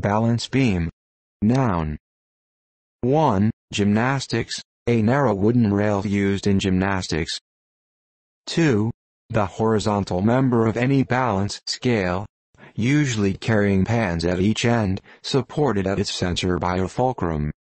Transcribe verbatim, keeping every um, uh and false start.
balance beam. Noun. one. Gymnastics, a narrow wooden rail used in gymnastics. two. The horizontal member of any balance scale, usually carrying pans at each end, supported at its center by a fulcrum.